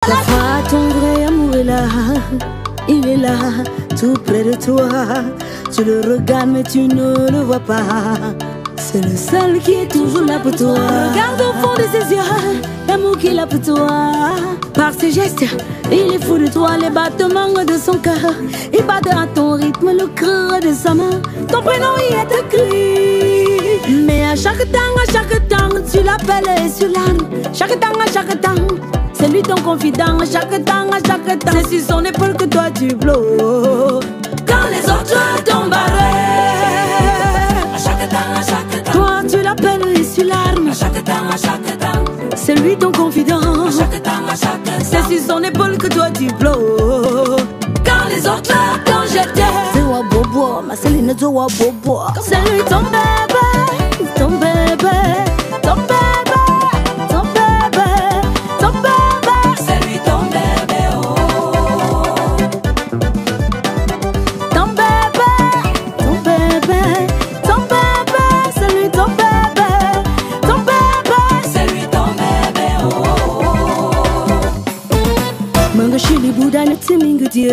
La fois ton vrai amour est là, il est là, tout près de toi. Tu le regardes mais tu ne le vois pas. C'est le seul qui est toujours là pour toi. Regarde au fond de ses yeux, l'amour qu'il a pour toi. Par ses gestes, il est fou de toi. Les battements de son cœur, il bat à ton rythme le creux de sa main. Ton prénom y est écrit. Mais à chaque temps, tu l'appelles sur l'âme. Chaque temps, c'est lui ton confident. À chaque temps, c'est sur son épaule que toi tu bloques. Quand les autres tombent à toi tu l'appelles sur l'arme. C'est lui ton confident. C'est sur son épaule que toi tu bloques. Quand les autres t'ont jeté, c'est wa bobo, ma Céline de wa bobo. C'est lui ton bébé, ton bébé, ton bébé, ton bébé, ton bébé. C'est lui ton bébé, oh. Ton bébé, ton bébé, ton bébé, c'est lui ton bébé, ton bébé, c'est lui ton bébé, oh. Manga shili buda na timingu